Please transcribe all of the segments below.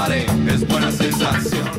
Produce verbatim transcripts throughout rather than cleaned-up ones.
vale, es buena sensación.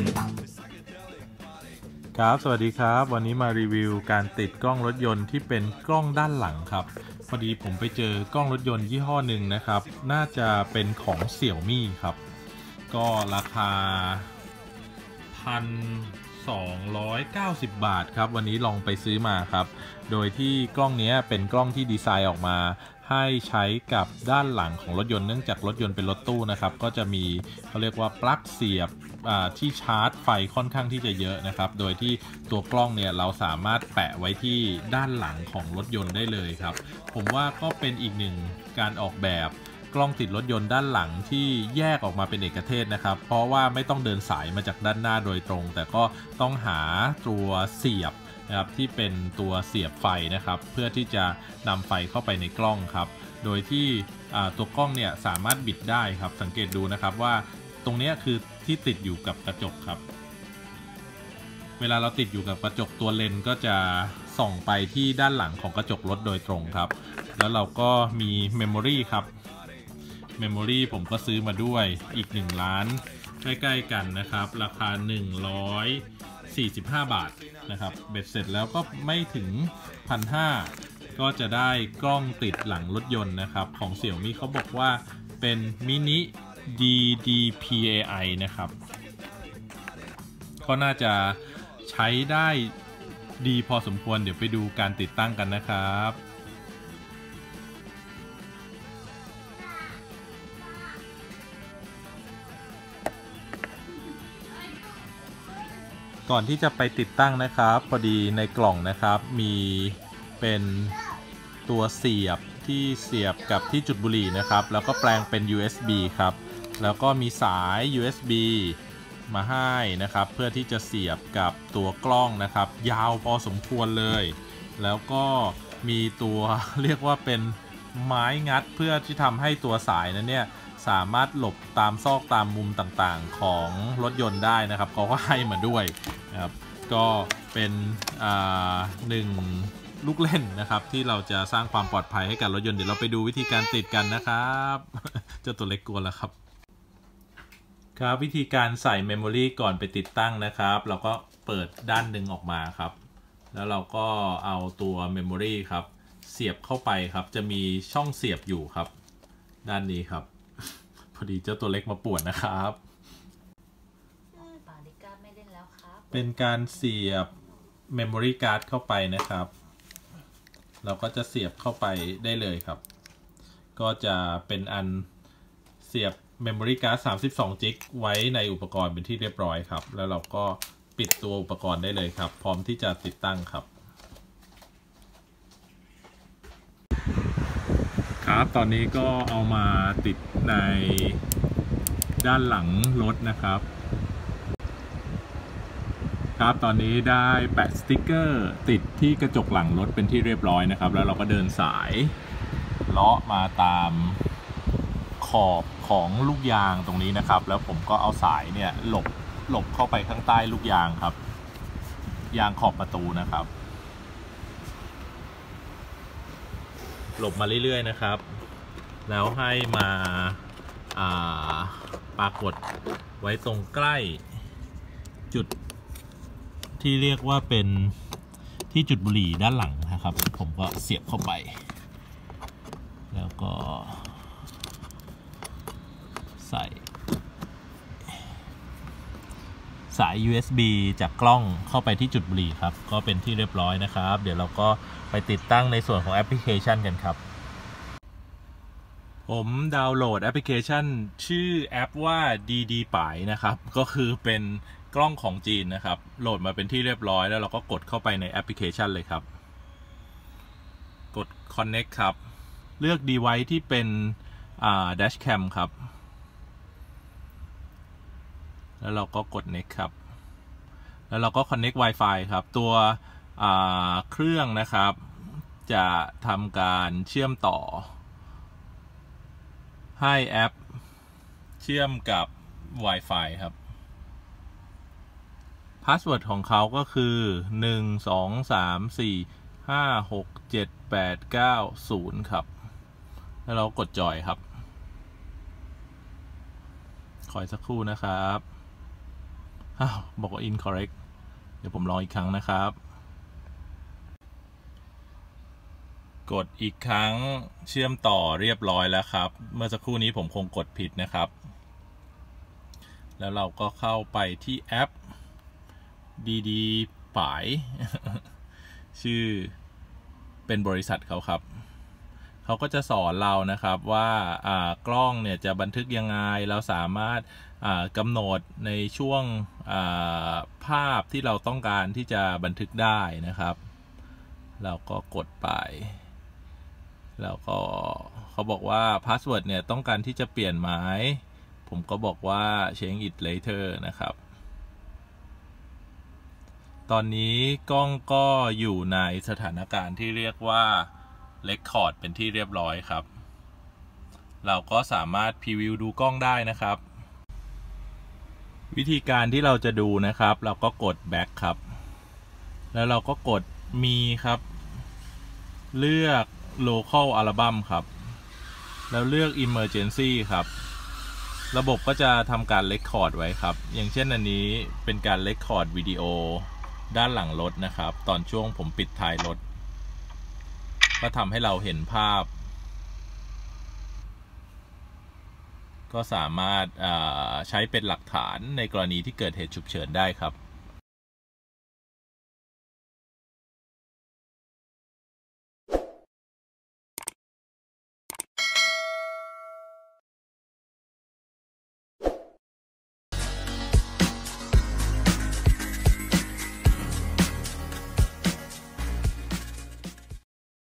ครับสวัสดีครับวันนี้มารีวิวการติดกล้องรถยนต์ที่เป็นกล้องด้านหลังครับพอดีผมไปเจอกล้องรถยนต์ยี่ห้อหนึ่งนะครับน่าจะเป็นของเสี่ยวมี่ครับก็ราคา หนึ่งพันสองร้อยเก้าสิบบาทครับวันนี้ลองไปซื้อมาครับโดยที่กล้องนี้เป็นกล้องที่ดีไซน์ออกมาให้ใช้กับด้านหลังของรถยนต์เนื่องจากรถยนต์เป็นรถตู้นะครับก็จะมีเขาเรียกว่าปลั๊กเสียบที่ชาร์จไฟค่อนข้างที่จะเยอะนะครับโดยที่ตัวกล้องเนี่ยเราสามารถแปะไว้ที่ด้านหลังของรถยนต์ได้เลยครับผมว่าก็เป็นอีกหนึ่งการออกแบบกล้องติดรถยนต์ด้านหลังที่แยกออกมาเป็นเอกเทศนะครับเพราะว่าไม่ต้องเดินสายมาจากด้านหน้าโดยตรงแต่ก็ต้องหาตัวเสียบนะครับที่เป็นตัวเสียบไฟนะครับเพื่อที่จะนำไฟเข้าไปในกล้องครับโดยที่ตัวกล้องเนี่ยสามารถบิดได้ครับสังเกตดูนะครับว่าตรงนี้คือที่ติดอยู่กับกระจกครับเวลาเราติดอยู่กับกระจกตัวเลนส์ก็จะส่องไปที่ด้านหลังของกระจกรถโดยตรงครับแล้วเราก็มีเมมโมรีครับเมมโมรีผมก็ซื้อมาด้วยอีกหนึ่งล้านใกล้ๆกันนะครับราคาหนึ่งร้อยสี่สิบห้าบาทนะครับเบ็ดเสร็จแล้วก็ไม่ถึง หนึ่งพันห้าร้อย ก็จะได้กล้องติดหลังรถยนต์นะครับของเสี่ยวมี่เขาบอกว่าเป็นมินิ ดี ดี พี เอ ไอ นะครับก็น่าจะใช้ได้ดีพอสมควรเดี๋ยวไปดูการติดตั้งกันนะครับก่อนที่จะไปติดตั้งนะครับพอดีในกล่องนะครับมีเป็นตัวเสียบที่เสียบกับที่จุดบุหรี่นะครับแล้วก็แปลงเป็น ยู เอส บี ครับแล้วก็มีสาย ยู เอส บี มาให้นะครับเพื่อที่จะเสียบกับตัวกล้องนะครับยาวพอสมควรเลยแล้วก็มีตัวเรียกว่าเป็นไม้งัดเพื่อที่ทำให้ตัวสายนั้นเนี่ยสามารถหลบตามซอกตามมุมต่างๆของรถยนต์ได้นะครับเขาก็ให้มาด้วยนะครับก็เป็นอ่าหนึ่งลูกเล่นนะครับที่เราจะสร้างความปลอดภัยให้กับรถยนต์เดี๋ยวเราไปดูวิธีการติดกันนะครับเจ้าตัวเล็กกลัวแล้วครับครับวิธีการใส่เมมโมรีก่อนไปติดตั้งนะครับเราก็เปิดด้านหนึ่งออกมาครับแล้วเราก็เอาตัวเมมโมรีครับเสียบเข้าไปครับจะมีช่องเสียบอยู่ครับด้านนี้ครับพอดีเจ้าตัวเล็กมาป่วนนะครับเป็นการเสียบเมมโมรีการ์ดเข้าไปนะครับเราก็จะเสียบเข้าไปได้เลยครับก็จะเป็นอันเสียบเมมโมรีการ์ดสามสิบสองจิกไว้ในอุปกรณ์เป็นที่เรียบร้อยครับแล้วเราก็ปิดตัวอุปกรณ์ได้เลยครับพร้อมที่จะติดตั้งครับครับตอนนี้ก็เอามาติดในด้านหลังรถนะครับครับตอนนี้ได้แปะสติกเกอร์ติดที่กระจกหลังรถเป็นที่เรียบร้อยนะครับแล้วเราก็เดินสายเลาะมาตามขอบของลูกยางตรงนี้นะครับแล้วผมก็เอาสายเนี่ยหลบหลบเข้าไปข้างใต้ลูกยางครับยางขอบประตูนะครับหลบมาเรื่อยๆนะครับแล้วให้มาปรากฏไว้ตรงใกล้จุดที่เรียกว่าเป็นที่จุดบุหรี่ด้านหลังนะครับผมก็เสียบเข้าไปแล้วก็ใส่สาย ยู เอส บี จากกล้องเข้าไปที่จุดบุหรี่ครับก็เป็นที่เรียบร้อยนะครับเดี๋ยวเราก็ไปติดตั้งในส่วนของแอปพลิเคชันกันครับผมดาวน์โหลดแอปพลิเคชันชื่อแอปว่า ดี ดี ป่ายนะครับก็คือเป็นกล้องของจีนนะครับโหลดมาเป็นที่เรียบร้อยแล้วเราก็กดเข้าไปในแอปพลิเคชันเลยครับกด Connect ครับเลือก device ที่เป็นอ่า Dashcam ครับแล้วเราก็กด Next ครับแล้วเราก็ Connect Wi-Fi ครับตัวเครื่องนะครับจะทำการเชื่อมต่อให้แอปเชื่อมกับ Wi-Fi ครับพาสเวิร์ดของเขาก็คือหนึ่ง สอง สาม สี่ ห้า หก เจ็ด แปด เก้า ศูนย์ครับแล้วเรากดจอยครับคอยสักครู่นะครับอ้าวบอกว่า incorrect เดี๋ยวผมลองอีกครั้งนะครับ กดอีกครั้งเชื่อมต่อเรียบร้อยแล้วครับเมื่อสักครู่นี้ผมคงกดผิดนะครับแล้วเราก็เข้าไปที่แอปดีดีป่าย ชื่อเป็นบริษัทเขาครับเขาก็จะสอนเรานะครับว่ากล้องเนี่ยจะบันทึกยังไงเราสามารถกำหนดในช่วงภาพที่เราต้องการที่จะบันทึกได้นะครับเราก็กดไปแล้วก็เขาบอกว่าพาสเวิร์ดเนี่ยต้องการที่จะเปลี่ยนไหมผมก็บอกว่า change it later นะครับตอนนี้กล้องก็อยู่ในสถานการณ์ที่เรียกว่า record เป็นที่เรียบร้อยครับเราก็สามารถพรีวิวดูกล้องได้นะครับวิธีการที่เราจะดูนะครับเราก็กด back ครับแล้วเราก็กดมีครับเลือก local album ครับแล้วเลือก emergency ครับระบบก็จะทำการ record ไว้ครับอย่างเช่นอันนี้เป็นการ record วิดีโอด้านหลังรถนะครับตอนช่วงผมปิดท้ายรถก็ทำให้เราเห็นภาพก็สามารถใช้เป็นหลักฐานในกรณีที่เกิดเหตุฉุกเฉินได้ครับ